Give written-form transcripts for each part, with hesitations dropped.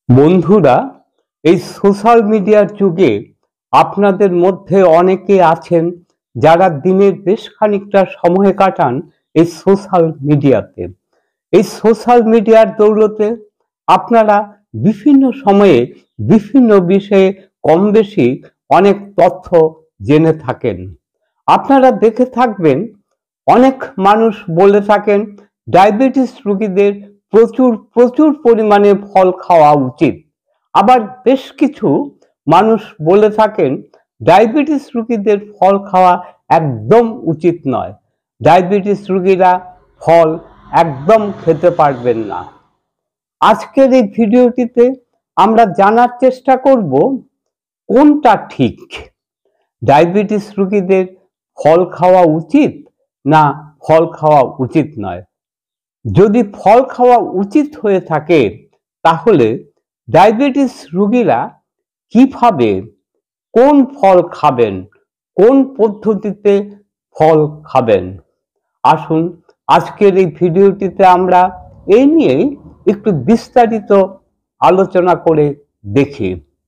বন্ধুরা, এই সোশ্যাল মিডিয়ার যুগে আপনাদের মধ্যে অনেকে আছেন যারা দিনের বেশ খানিকটা সময় কাটান এই সোশ্যাল মিডিয়াতে। এই সোশ্যাল মিডিয়ার দৌলতে আপনারা বিভিন্ন সময়ে বিভিন্ন বিষয়ে কম বেশি অনেক তথ্য জেনে থাকেন। আপনারা দেখে থাকবেন অনেক মানুষ বলে থাকেন ডায়াবেটিস রোগীদের প্রচুর প্রচুর পরিমাণে ফল খাওয়া উচিত। আবার বেশ কিছু মানুষ বলে থাকেন ডায়াবেটিস রোগীদের ফল খাওয়া একদম উচিত নয়, ডায়াবেটিস রোগীরা ফল একদম খেতে পারবেন না। আজকের এই ভিডিওটিতে আমরা জানার চেষ্টা করব কোনটা ঠিক, ডায়াবেটিস রোগীদের ফল খাওয়া উচিত না ফল খাওয়া উচিত নয়। যদি ফল খাওয়া উচিত হয়ে থাকে তাহলে ডায়াবেটিস রোগীরা কিভাবে কোন ফল খাবেন, কোন পদ্ধতিতে ফল খাবেন। আসুন আজকের এই ভিডিওটিতে আমরা এই নিয়েই একটু বিস্তারিত আলোচনা করে দেখি।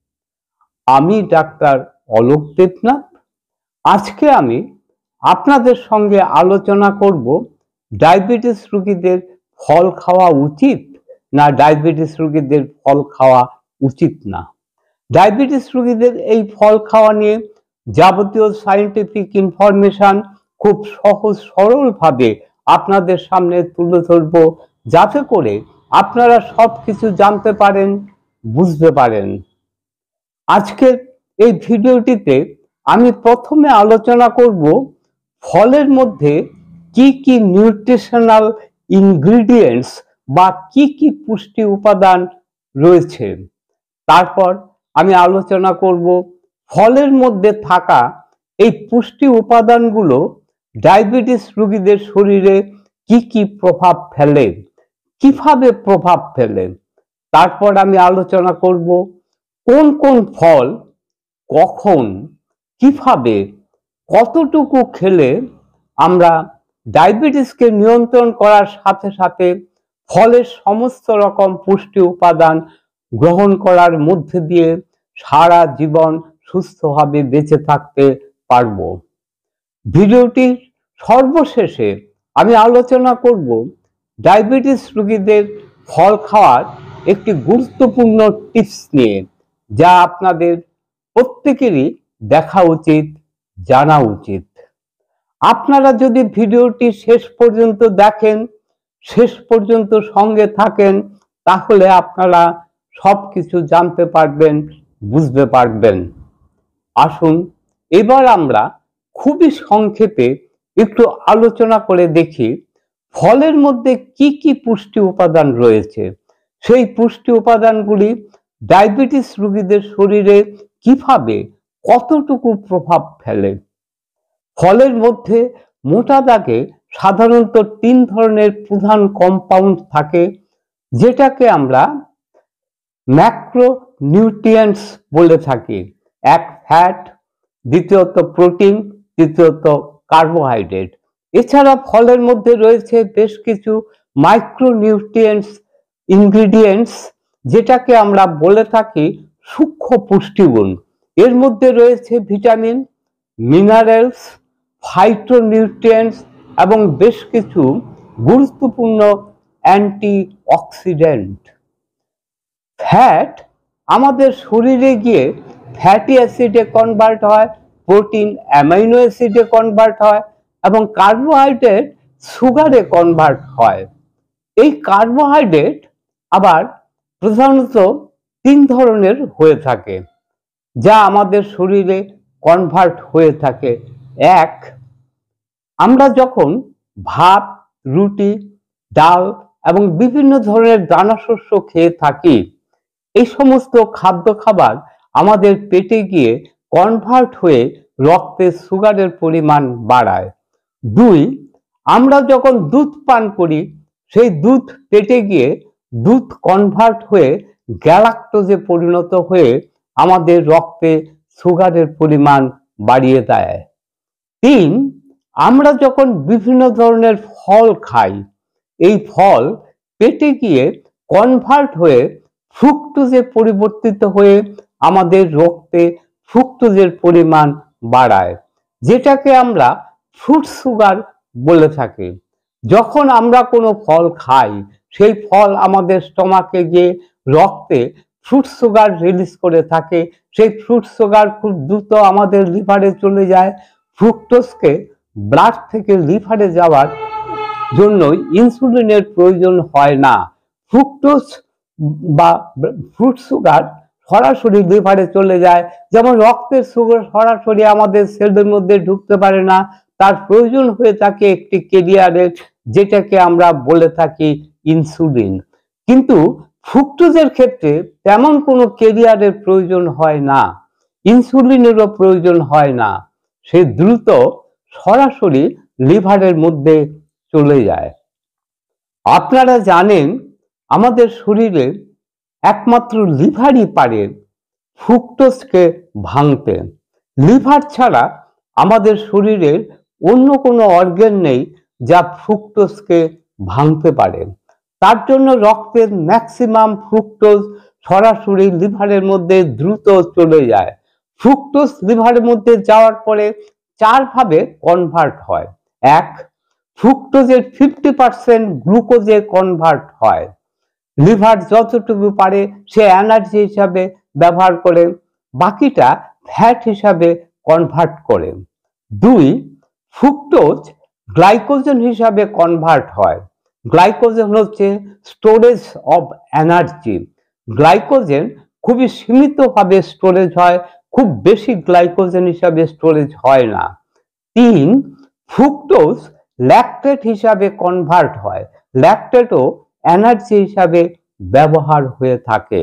আমি ডাক্তার অলোক দেবনাথ। আজকে আমি আপনাদের সঙ্গে আলোচনা করব ডায়াবেটিস রোগীদের ফল খাওয়া উচিত না ডায়াবেটিস রোগীদের ফল খাওয়া উচিত না। ডায়াবেটিস রোগীদের এই ফল খাওয়া নিয়ে যাবতীয় সায়েন্টিফিক ইনফরমেশন খুব সহজ সরলভাবে আপনাদের সামনে তুলে ধরব, যাতে করে আপনারা সব কিছু জানতে পারেন, বুঝতে পারেন। আজকের এই ভিডিওটিতে আমি প্রথমে আলোচনা করব ফলের মধ্যে কি কি নিউট্রিশনাল ইনগ্রিডিয়েন্টস বা কি কি পুষ্টি উপাদান রয়েছে। তারপর আমি আলোচনা করব ফলের মধ্যে থাকা এই পুষ্টি উপাদানগুলো ডায়াবেটিস রোগীদের শরীরে কি কি প্রভাব ফেলে, কিভাবে প্রভাব ফেলে। তারপর আমি আলোচনা করব কোন কোন ফল কখন, কিভাবে, কতটুকু খেলে আমরা ডায়াবেটিসকে নিয়ন্ত্রণ করার সাথে সাথে ফলের সমস্ত রকম পুষ্টি উপাদান গ্রহণ করার মধ্যে দিয়ে সারা জীবন সুস্থভাবে বেঁচে থাকতে পারব। ভিডিওটির সর্বশেষে আমি আলোচনা করব ডায়াবেটিস রোগীদের ফল খাওয়ার একটি গুরুত্বপূর্ণ টিপস নিয়ে, যা আপনাদের প্রত্যেকেরই দেখা উচিত, জানা উচিত। আপনারা যদি ভিডিওটি শেষ পর্যন্ত দেখেন, শেষ পর্যন্ত সঙ্গে থাকেন, তাহলে আপনারা সবকিছু জানতে পারবেন, বুঝতে পারবেন। আসুন এবার আমরা খুবই সংক্ষেপে একটু আলোচনা করে দেখি ফলের মধ্যে কি কি পুষ্টি উপাদান রয়েছে, সেই পুষ্টি উপাদানগুলি ডায়াবেটিস রোগীদের শরীরে কিভাবে, কতটুকু প্রভাব ফেলে। ফলের মধ্যে মোটা দাগে সাধারণত 3 ধরনের প্রধান কম্পাউন্ড থাকে, যেটাকে আমরা ম্যাক্রো নিউট্রিয়েন্টস বলে থাকি। এক ফ্যাট, দ্বিতীয়ত প্রোটিন, তৃতীয়ত কার্বোহাইড্রেট। এছাড়া ফলের মধ্যে রয়েছে বেশ কিছু মাইক্রো নিউট্রিয়েন্টস ইনগ্রিডিয়েন্টস, যেটাকে আমরা বলে থাকি সূক্ষ্ম পুষ্টিগুণ। এর মধ্যে রয়েছে ভিটামিন, মিনারেলস, ফাইটোনিউট্রিয়েন্টস এবং বেশ কিছু গুরুত্বপূর্ণ অ্যান্টিঅক্সিডেন্ট। ফ্যাট আমাদের শরীরে গিয়ে ফ্যাটি অ্যাসিডে কনভার্ট হয়, প্রোটিন অ্যামাইনো অ্যাসিডে কনভার্ট হয় এবং কার্বোহাইড্রেট সুগারে কনভার্ট হয়। এই কার্বোহাইড্রেট আবার প্রধানত 3 ধরনের হয়ে থাকে, যা আমাদের শরীরে কনভার্ট হয়ে থাকে। এক, আমরা যখন ভাত, রুটি, ডাল এবং বিভিন্ন ধরনের দানাশস্য খেয়ে থাকি, এই সমস্ত খাদ্য খাবার আমাদের পেটে গিয়ে কনভার্ট হয়ে রক্তে সুগারের পরিমাণ বাড়ায়। 2, আমরা যখন দুধ পান করি, সেই দুধ পেটে গিয়ে দুধ কনভার্ট হয়ে গ্যালাক্টোজে পরিণত হয়ে আমাদের রক্তে সুগারের পরিমাণ বাড়িয়ে দেয়। 3, আমরা যখন বিভিন্ন ধরনের ফল খাই, এই ফল পেটে গিয়ে কনভার্ট হয়ে ফ্রুক্টোজে পরিবর্তিত হয়ে আমাদের রক্তে ফ্রুক্টোজের পরিমাণ বাড়ায়, যেটাকে আমরা ফ্রুট সুগার বলে থাকি। যখন আমরা কোনো ফল খাই, সেই ফল আমাদের স্টমাকে গিয়ে রক্তে ফ্রুট সুগার রিলিজ করে থাকে। সেই ফ্রুট সুগার খুব দ্রুত আমাদের লিভারে চলে যায়। ফ্রুক্টোজকে ব্লাড থেকে লিভারে যাওয়ার জন্য ইনসুলিনের প্রয়োজন হয় না। ফ্রুক্টোজ বা ফ্রুট সুগার সরাসরি লিভারে চলে যায়। যেমন রক্তের সুগার সরাসরি আমাদের সেলের মধ্যে ঢুকতে পারে না, তার প্রয়োজন হয়ে থাকে একটি ক্যারিয়ারের, যেটাকে আমরা বলে থাকি ইনসুলিন। কিন্তু ফ্রুক্টোজের ক্ষেত্রে তেমন কোনো ক্যারিয়ারের প্রয়োজন হয় না, ইনসুলিনেরও প্রয়োজন হয় না, সে দ্রুত সরাসরি লিভারের মধ্যে চলে যায়। আপনারা জানেন আমাদের শরীরে একমাত্র লিভারই পারে ফ্রুক্টোজকে ভাঙতে। লিভার ছাড়া আমাদের শরীরের অন্য কোনো অর্গান নেই যা ফ্রুক্টোজকে ভাঙতে পারে। তার জন্য রক্তের ম্যাক্সিমাম ফ্রুক্টোজ সরাসরি লিভারের মধ্যে দ্রুত চলে যায়। ফ্রুক্টোজ লিভারের মধ্যে যাওয়ার পরে চার ভাবে কনভার্ট হয়। এক, ফ্রুক্টোজের 50% গ্লুকোজে কনভার্ট হয়। লিভার যতটুকু পারে সে এনার্জি হিসাবে ব্যবহার করে, বাকিটা ফ্যাট হিসাবে কনভার্ট করে। দুই, ফ্রুক্টোজ গ্লাইকোজেন হিসাবে কনভার্ট হয়। গ্লাইকোজেন হচ্ছে স্টোরেজ অফ এনার্জি। গ্লাইকোজেন খুবই সীমিতভাবে স্টোরেজ হয়, খুব বেশি গ্লাইকোজেন হিসাবে স্টোরেজ হয় না। তিন, ফ্রুক্টোজ ল্যাকটেট হিসাবে কনভার্ট হয়। ল্যাকটেটও এনার্জি হিসাবে ব্যবহার হয়ে থাকে।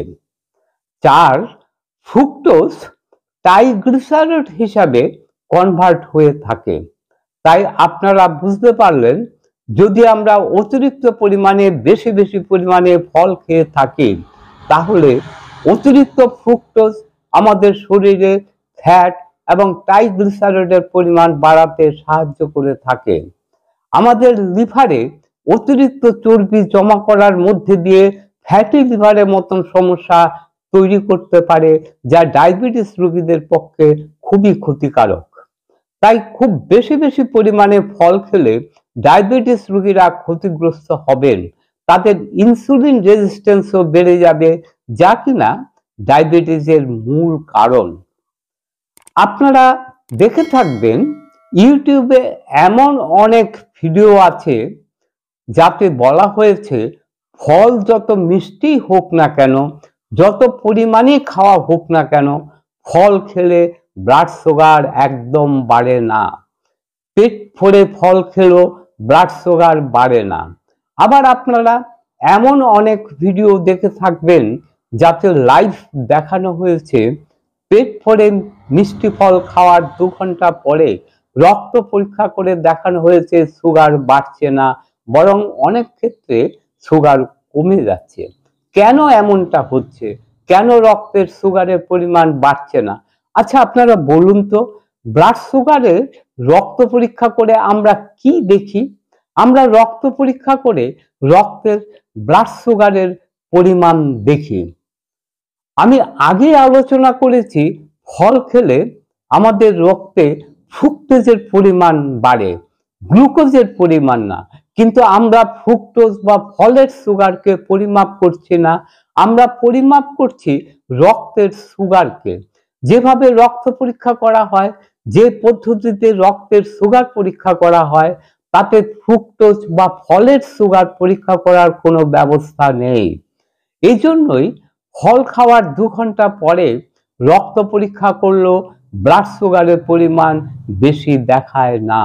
চার, ফ্রুক্টোজ ট্রাইগ্লিসারাইড হিসাবে কনভার্ট হয়ে থাকে। তাই আপনারা বুঝতে পারলেন, যদি আমরা অতিরিক্ত পরিমাণে বেশি পরিমাণে ফল খেয়ে থাকি, তাহলে অতিরিক্ত ফ্রুক্টোজ আমাদের শরীরে ফ্যাট এবং ট্রাইগ্লিসারাইডের পরিমাণ বাড়াতে সাহায্য করে থাকে। আমাদের লিভারে অতিরিক্ত চর্বি জমা করার মধ্যে দিয়ে ফ্যাটি লিভারের মতন সমস্যা তৈরি করতে পারে, যা ডায়াবেটিস রোগীদের পক্ষে খুবই ক্ষতিকারক। তাই খুব বেশি পরিমাণে ফল খেলে ডায়াবেটিস রোগীরা ক্ষতিগ্রস্ত হবেন, তাদের ইনসুলিন রেজিস্ট্যান্সও বেড়ে যাবে, যা কিনা ডায়াবেটিসের মূল কারণ। আপনারা দেখে থাকবেন ইউটিউবে এমন অনেক ভিডিও আছে যাতে বলা হয়েছে ফল যত মিষ্টি হোক না কেন, যত পরিমাণে খাওয়া হোক না কেন, ফল খেলে ব্লাড সুগার একদম বাড়ে না। পেট ভরে ফল খেলেও ব্লাড সুগার বাড়ে না। আবার আপনারা এমন অনেক ভিডিও দেখে থাকবেন যাতে লাইভ দেখানো হয়েছে পেট ভরে মিষ্টি ফল খাওয়ার 2 ঘন্টা পরে রক্ত পরীক্ষা করে দেখানো হয়েছে সুগার বাড়ছে না, বরং অনেক ক্ষেত্রে সুগার কমে যাচ্ছে। কেন এমনটা হচ্ছে? কেন রক্তের সুগারের পরিমাণ বাড়ছে না? আচ্ছা আপনারা বলুন তো, ব্লাড সুগারের রক্ত পরীক্ষা করে আমরা কি দেখি? আমরা রক্ত পরীক্ষা করে রক্তের ব্লাড সুগারের পরিমাণ দেখি। আমি আগে আলোচনা করেছি ফল খেলে আমাদের রক্তে ফ্রুক্টোজের পরিমাণ বাড়ে, গ্লুকোজের পরিমাণ না। কিন্তু আমরা ফ্রুক্টোজ বা ফলের সুগারকে পরিমাপ করছি না, আমরা পরিমাপ করছি রক্তের সুগারকে। যেভাবে রক্ত পরীক্ষা করা হয়, যে পদ্ধতিতে রক্তের সুগার পরীক্ষা করা হয়, তাতে ফ্রুক্টোজ বা ফলের সুগার পরীক্ষা করার কোনো ব্যবস্থা নেই। এই জন্যই ফল খাওয়ার 2 ঘন্টা পরে রক্ত পরীক্ষা করলেও ব্লাড সুগারের পরিমাণ বেশি দেখায় না।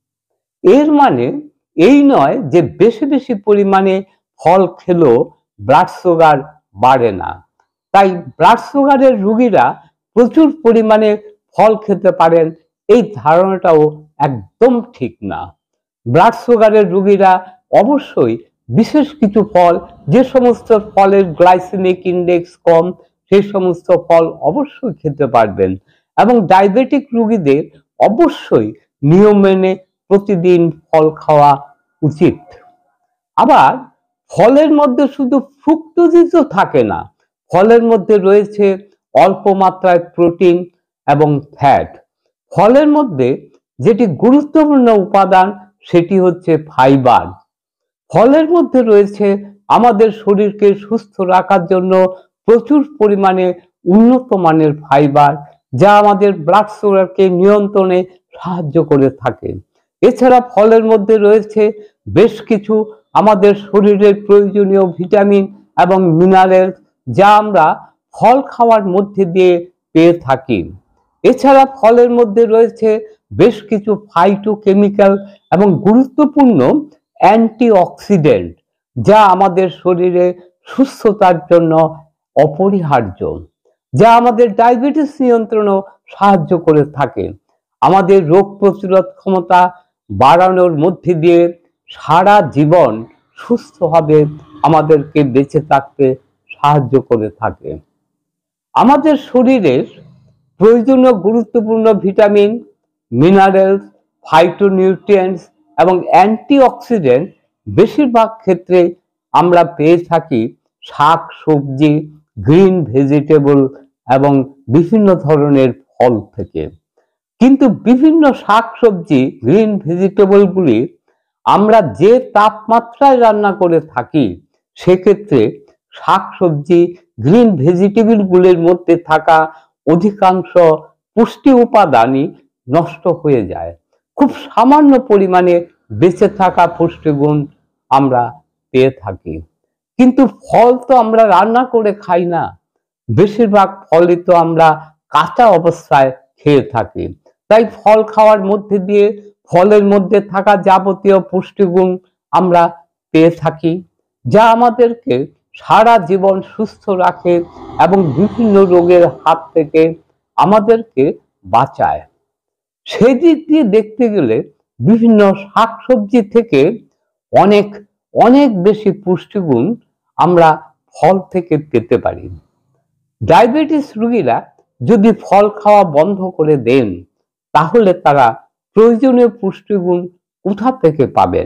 এর মানে এই নয় যে বেশি পরিমাণে ফল খেলেও ব্লাড সুগার বাড়ে না। তাই ব্লাড সুগারের রোগীরা প্রচুর পরিমাণে ফল খেতে পারেন, এই ধারণাটাও একদম ঠিক না। ব্লাড সুগারের রোগীরা অবশ্যই বিশেষ কিছু ফল, যে সমস্ত ফলের গ্লাইসেমিক ইন্ডেক্স কম, সেই সমস্ত ফল অবশ্যই খেতে পারবেন। এবং ডায়াবেটিক রোগীদের অবশ্যই নিয়ম মেনে প্রতিদিন ফল খাওয়া উচিত। আবার ফলের মধ্যে শুধু ফ্রুক্টোজই তো থাকে না, ফলের মধ্যে রয়েছে অল্প মাত্রায় প্রোটিন এবং ফ্যাট। ফলের মধ্যে যেটি গুরুত্বপূর্ণ উপাদান সেটি হচ্ছে ফাইবার। ফলের মধ্যে রয়েছে আমাদের শরীরকে সুস্থ রাখার জন্য প্রচুর পরিমাণে উন্নত মানের ফাইবার, যা আমাদের ব্লাড সুগারকে নিয়ন্ত্রণে সাহায্য করে থাকে। এছাড়া ফলের মধ্যে রয়েছে বেশ কিছু আমাদের শরীরের প্রয়োজনীয় ভিটামিন এবং মিনারেল, যা আমরা ফল খাওয়ার মধ্যে দিয়ে পেয়ে থাকি। এছাড়া ফলের মধ্যে রয়েছে বেশ কিছু ফাইটোকেমিক্যাল এবং গুরুত্বপূর্ণ অ্যান্টিঅক্সিডেন্ট, যা আমাদের শরীরে সুস্থতার জন্য অপরিহার্য, যা আমাদের ডায়াবেটিস নিয়ন্ত্রণেও সাহায্য করে থাকে। আমাদের রোগ প্রতিরোধ ক্ষমতা বাড়ানোর মধ্যে দিয়ে সারা জীবন সুস্থভাবে আমাদেরকে বেঁচে থাকতে সাহায্য করে থাকে। আমাদের শরীরের প্রয়োজনীয় গুরুত্বপূর্ণ ভিটামিন, মিনারেলস, ফাইটোনিউট্রিয়েন্টস এবং অ্যান্টিঅক্সিডেন্ট বেশিরভাগ ক্ষেত্রে আমরা পেয়ে থাকি শাক সবজি, গ্রিন ভেজিটেবল এবং বিভিন্ন ধরনের ফল থেকে। কিন্তু বিভিন্ন শাক সবজি, গ্রিন ভেজিটেবলগুলি আমরা যে তাপমাত্রায় রান্না করে থাকি, সেক্ষেত্রে শাক সবজি, গ্রিন ভেজিটেবলগুলির মধ্যে থাকা অধিকাংশ পুষ্টি উপাদানই নষ্ট হয়ে যায়। খুব সামান্য পরিমাণে বেঁচে থাকা পুষ্টিগুণ আমরা পেয়ে থাকি। কিন্তু ফল তো আমরা রান্না করে খাই না, বেশিরভাগ ফলই তো আমরা কাঁচা অবস্থায় খেয়ে থাকি। তাই ফল খাওয়ার মধ্যে দিয়ে ফলের মধ্যে থাকা যাবতীয় পুষ্টিগুণ আমরা পেয়ে থাকি, যা আমাদেরকে সারা জীবন সুস্থ রাখে এবং বিভিন্ন রোগের হাত থেকে আমাদেরকে বাঁচায়। সেই দিক দিয়ে দেখতে গেলে বিভিন্ন শাকসবজি থেকে অনেক অনেক বেশি পুষ্টিগুণ আমরা ফল থেকে পেতে পারি। ডায়াবেটিস রোগীরা যদি ফল খাওয়া বন্ধ করে দেন, তাহলে তারা প্রয়োজনীয় পুষ্টিগুণ কোথা থেকে পাবেন?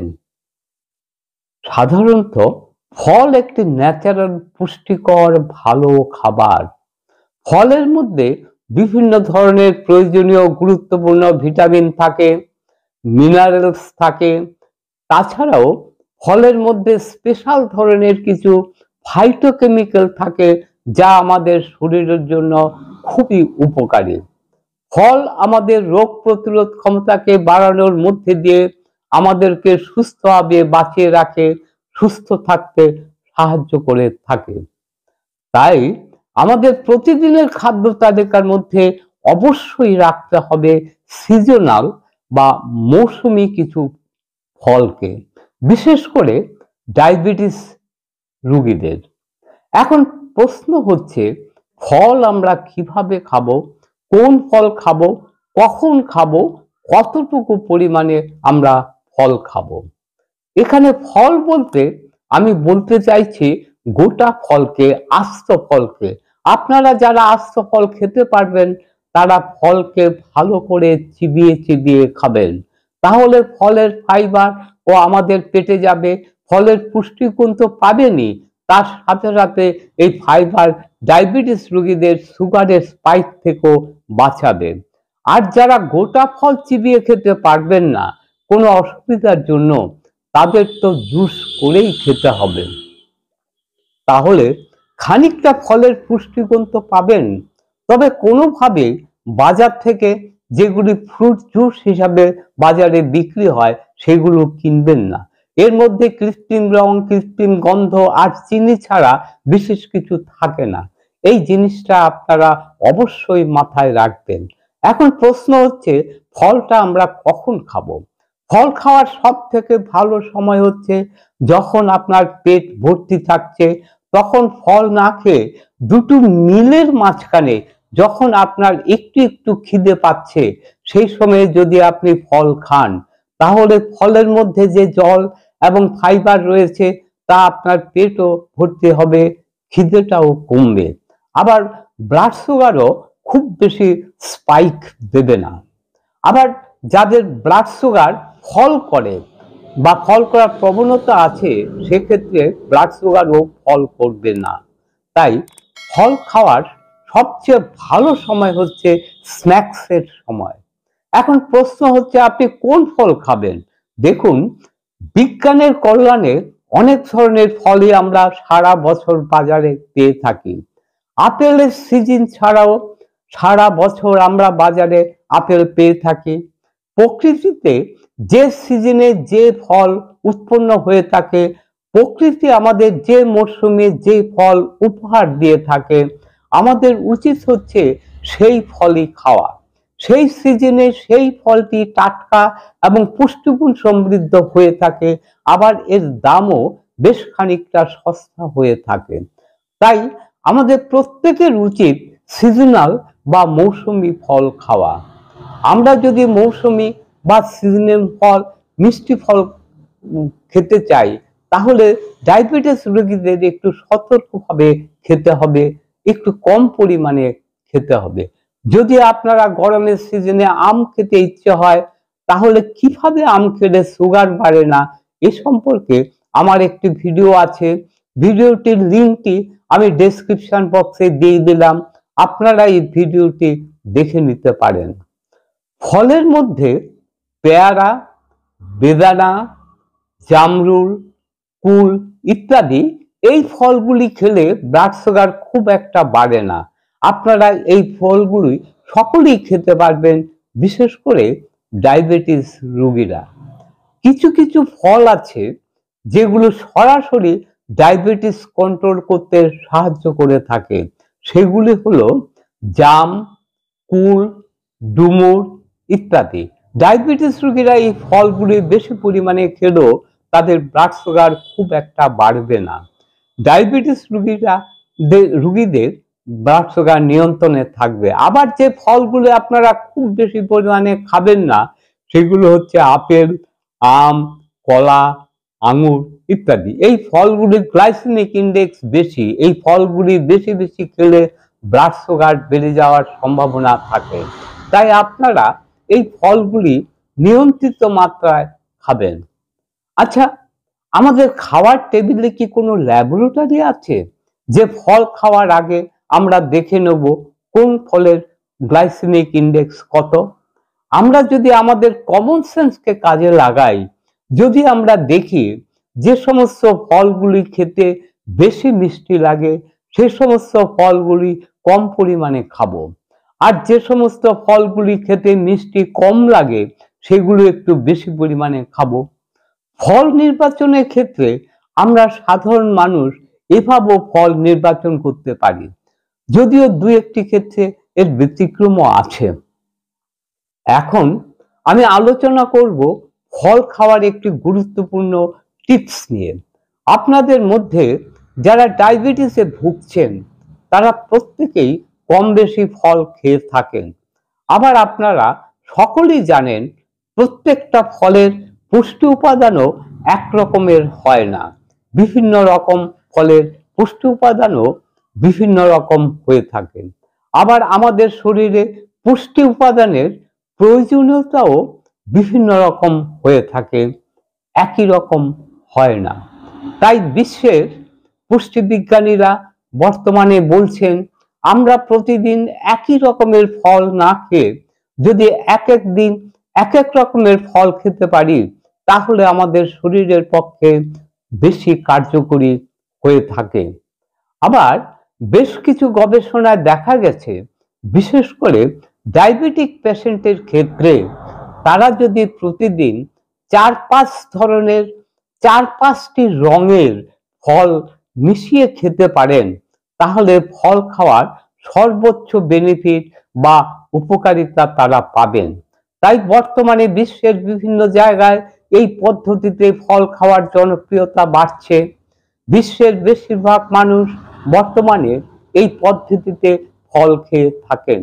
সাধারণত ফল একটি ন্যাচারাল পুষ্টিকর ভালো খাবার। ফলের মধ্যে বিভিন্ন ধরনের প্রয়োজনীয় গুরুত্বপূর্ণ ভিটামিন থাকে, মিনারেলস থাকে। তাছাড়াও ফলের মধ্যে স্পেশাল ধরনের কিছু ফাইটোকেমিক্যাল থাকে, যা আমাদের শরীরের জন্য খুবই উপকারী। ফল আমাদের রোগ প্রতিরোধ ক্ষমতাকে বাড়ানোর মধ্যে দিয়ে আমাদেরকে সুস্থভাবে বাঁচিয়ে রাখে, সুস্থ থাকতে সাহায্য করে থাকে। তাই আমাদের প্রতিদিনের খাদ্য তালিকার মধ্যে অবশ্যই রাখতে হবে সিজনাল বা মৌসুমী কিছু ফলকে, বিশেষ করে ডায়াবেটিস রোগীদের। এখন প্রশ্ন হচ্ছে, ফল আমরা কিভাবে খাবো, কোন ফল খাবো, কখন খাবো, কতটুকু পরিমাণে আমরা ফল খাবো? এখানে ফল বলতে আমি বলতে চাইছি গোটা ফলকে, আস্ত ফলকে। আপনারা যারা আস্ত ফল খেতে পারবেন, তারা ফলকে ভালো করে চিবিয়ে চিবিয়ে খাবেন। তাহলে ফলের ফাইবার ও আমাদের পেটে যাবে, ফলের পুষ্টিগুণ তো পাবেনই, তার সাথে সাথে এই ফাইবার ডায়াবেটিস রোগীদের সুগারের স্পাইক থেকেও বাঁচাবে। আর যারা গোটা ফল চিবিয়ে খেতে পারবেন না কোনো অসুবিধার জন্য, তাদের তো জুস করেই খেতে হবে। তাহলে খানিকটা ফলের পুষ্টিগুণ তো পাবেন, তবে কোনোভাবে বাজার থেকে যেগুলি ফ্রুট জুস হিসাবে বাজারে বিক্রি হয় সেগুলো কিনবেন না। এর মধ্যে কৃত্রিম রং, কৃত্রিম গন্ধ আর চিনি ছাড়া বিশেষ কিছু থাকে না। এই জিনিসটা আপনারা অবশ্যই মাথায় রাখবেন। এখন প্রশ্ন হচ্ছে, ফলটা আমরা কখন খাবো? ফল খাওয়ার সব থেকে ভালো সময় হচ্ছে যখন আপনার পেট ভর্তি থাকছে, তখন ফল না খেয়ে দুটো মিলের মাঝখানে যখন আপনার একটু একটু খিদে পাচ্ছে, সেই সময়ে যদি আপনি ফল খান, তাহলে ফলের মধ্যে যে জল এবং ফাইবার রয়েছে তা আপনার পেটও ভর্তি হবে, খিদেটাও কমবে। আবার ব্লাড সুগারও খুব বেশি স্পাইক দেবে না। আবার যাদের ব্লাড সুগার ফল করে বা ফল করার প্রবণতা আছে, সেক্ষেত্রে ব্লাড সুগারও ফল করবে না। তাই ফল খাওয়ার সবচেয়ে ভালো সময় হচ্ছে স্ন্যাক্সের সময়। এখন প্রশ্ন হচ্ছে আপনি কোন ফল খাবেন? দেখুন, বিজ্ঞানের কল্যাণে অনেক ধরনের ফলই আমরা সারা বছর বাজারে পেয়ে থাকি। আপেলের সিজন ছাড়াও সারা বছর আমরা বাজারে আপেল পেয়ে থাকি। প্রকৃতিতে যে সিজনে যে ফল উৎপন্ন হয়ে থাকে, প্রকৃতি আমাদের যে মরশুমে যে ফল উপহার দিয়ে থাকে, আমাদের উচিত হচ্ছে সেই ফলই খাওয়া। সেই সিজনে সেই ফলটি টাটকা এবং পুষ্টিগুণ সমৃদ্ধ হয়ে থাকে, আবার এর দামও বেশ খানিকটা সস্তা হয়ে থাকে। তাই আমাদের প্রত্যেকের উচিত সিজনাল বা মৌসুমী ফল খাওয়া। আমরা যদি মৌসুমী বা সিজনাল ফল, মিষ্টি ফল খেতে চাই, তাহলে ডায়াবেটিস রোগীদের একটু সতর্কভাবে খেতে হবে, একটু কম পরিমাণে খেতে হবে। যদি আপনারা গরমের সিজনে আম খেতে ইচ্ছে হয়, তাহলে কিভাবে আম খেলে সুগার বাড়ে না এ সম্পর্কে আমার একটি ভিডিও আছে। ভিডিওটির লিঙ্কটি আমি ডেসক্রিপশন বক্সে দিয়ে দিলাম, আপনারা এই ভিডিওটি দেখে নিতে পারেন। ফলের মধ্যে পেয়ারা, বেদানা, জামরুল, কুল ইত্যাদি এই ফলগুলি খেলে ব্লাড সুগার খুব একটা বাড়ে না। আপনারা এই ফলগুলি সকলেই খেতে পারবেন, বিশেষ করে ডায়াবেটিস রোগীরা। কিছু কিছু ফল আছে যেগুলো সরাসরি ডায়াবেটিস কন্ট্রোল করতে সাহায্য করে থাকে। সেগুলি হলো জাম, কুল, ডুমুর ইত্যাদি। ডায়াবেটিস রোগীরা এই ফলগুলি বেশি পরিমাণে খেলেও তাদের ব্লাড সুগার খুব একটা বাড়বে না। ডায়াবেটিস রোগীদের ব্লাড সুগার নিয়ন্ত্রণে থাকবে। আবার যে ফলগুলো আপনারা খুব বেশি পরিমাণে খাবেন না, সেগুলো হচ্ছে আপেল, আম, কলা, আঙুর ইত্যাদি। এই ফলগুলির গ্লাইসেমিক ইন্ডেক্স বেশি। এই ফলগুলি বেশি বেশি খেলে ব্লাড সুগার বেড়ে যাওয়ার সম্ভাবনা থাকে। তাই আপনারা এই ফলগুলি নিয়ন্ত্রিত মাত্রায় খাবেন। আচ্ছা, আমাদের খাওয়ার টেবিলে কি কোনো ল্যাবরেটরি আছে যে ফল খাওয়ার আগে আমরা দেখে নেব কোন ফলের গ্লাইসেমিক ইন্ডেক্স কত? আমরা যদি আমাদের কমন সেন্সকে কাজে লাগাই, যদি আমরা দেখি যে সমস্ত ফলগুলি খেতে বেশি মিষ্টি লাগে, সে সমস্ত ফলগুলি কম পরিমাণে খাবো। আর যে সমস্ত ফলগুলি খেতে মিষ্টি কম লাগে, সেগুলো একটু বেশি পরিমাণে খাবো। ফল নির্বাচনের ক্ষেত্রে আমরা সাধারণ মানুষ এভাবেও ফল নির্বাচন করতে পারি, যদিও দু একটি ক্ষেত্রে এর ব্যতিক্রমও আছে। এখন আমি আলোচনা করব ফল খাওয়ার একটি গুরুত্বপূর্ণ টিপস নিয়ে। আপনাদের মধ্যে যারা ডায়াবেটিসে ভুগছেন, তারা প্রত্যেকেই কম বেশি ফল খেয়ে থাকেন। আবার আপনারা সকলেই জানেন প্রত্যেকটা ফলের পুষ্টি উপাদানও এক রকমের হয় না। বিভিন্ন রকম ফলের পুষ্টি উপাদানও বিভিন্ন রকম হয়ে থাকে। আবার আমাদের শরীরে পুষ্টি উপাদানের প্রয়োজনীয়তাও বিভিন্ন রকম হয়ে থাকে, একই রকম হয় না। তাই বিশ্বের পুষ্টিবিজ্ঞানীরা বর্তমানে বলছেন, আমরা প্রতিদিন একই রকমের ফল না খেয়ে যদি এক এক দিন এক এক রকমের ফল খেতে পারি, তাহলে আমাদের শরীরের পক্ষে বেশি কার্যকরী হয়ে থাকে। আবার বেশ কিছু গবেষণায় দেখা গেছে, বিশেষ করে ডায়াবেটিক পেশেন্টের ক্ষেত্রে, তারা যদি প্রতিদিন 4-5 ধরনের 4-5টি রঙের ফল মিশিয়ে খেতে পারেন, তাহলে ফল খাওয়ার সর্বোচ্চ বেনিফিট বা উপকারিতা তারা পাবেন। তাই বর্তমানে বিশ্বের বিভিন্ন জায়গায় এই পদ্ধতিতে ফল খাওয়ার জনপ্রিয়তা বাড়ছে। বিশ্বের বেশিরভাগ মানুষ বর্তমানে এই পদ্ধতিতে ফল খেয়ে থাকেন।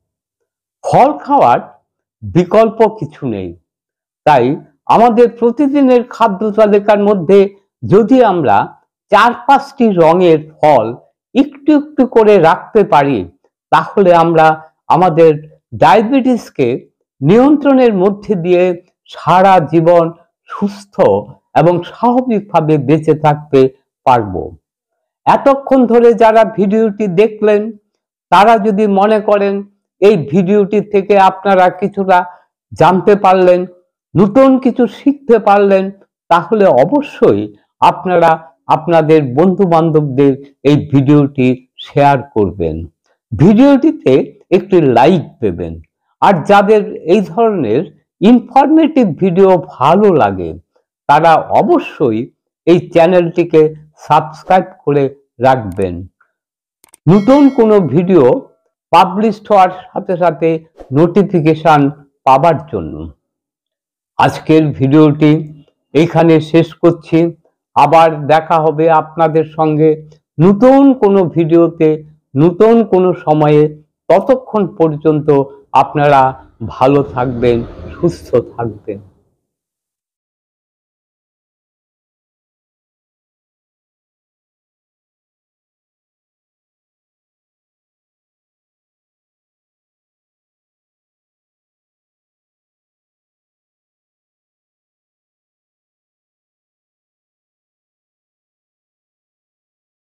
ফল খাওয়ার বিকল্প কিছু নেই। তাই আমাদের প্রতিদিনের খাদ্য তালিকার মধ্যে যদি আমরা 4-5টি রঙের ফল একটু একটু করে রাখতে পারি, তাহলে আমরা আমাদের ডায়াবেটিসকে নিয়ন্ত্রণের মধ্যে দিয়ে সারা জীবন সুস্থ এবং স্বাভাবিকভাবে বেঁচে থাকতে পারবো। এতক্ষণ ধরে যারা ভিডিওটি দেখলেন তারা যদি মনে করেন এই ভিডিওটি থেকে আপনারা কিছুটা জানতে পারলেন, নতুন কিছু শিখতে পারলেন, তাহলে অবশ্যই আপনারা আপনাদের বন্ধু বান্ধবদের এই ভিডিওটি শেয়ার করবেন, ভিডিওটিতে একটি লাইক দেবেন। আর যাদের এই ধরনের ইনফরমেটিভ ভিডিও ভালো লাগে তারা অবশ্যই এই চ্যানেলটিকে সাবস্ক্রাইব করে রাখবেন, নতুন কোনো ভিডিও পাবলিশ হওয়ার সাথে সাথে নোটিফিকেশন পাবার জন্য। আজকের ভিডিওটি এইখানে শেষ করছি, আবার দেখা হবে আপনাদের সঙ্গে নতুন কোনো ভিডিওতে, নতুন কোনো সময়ে। ততক্ষণ পর্যন্ত আপনারা ভালো থাকবেন, সুস্থ থাকবেন।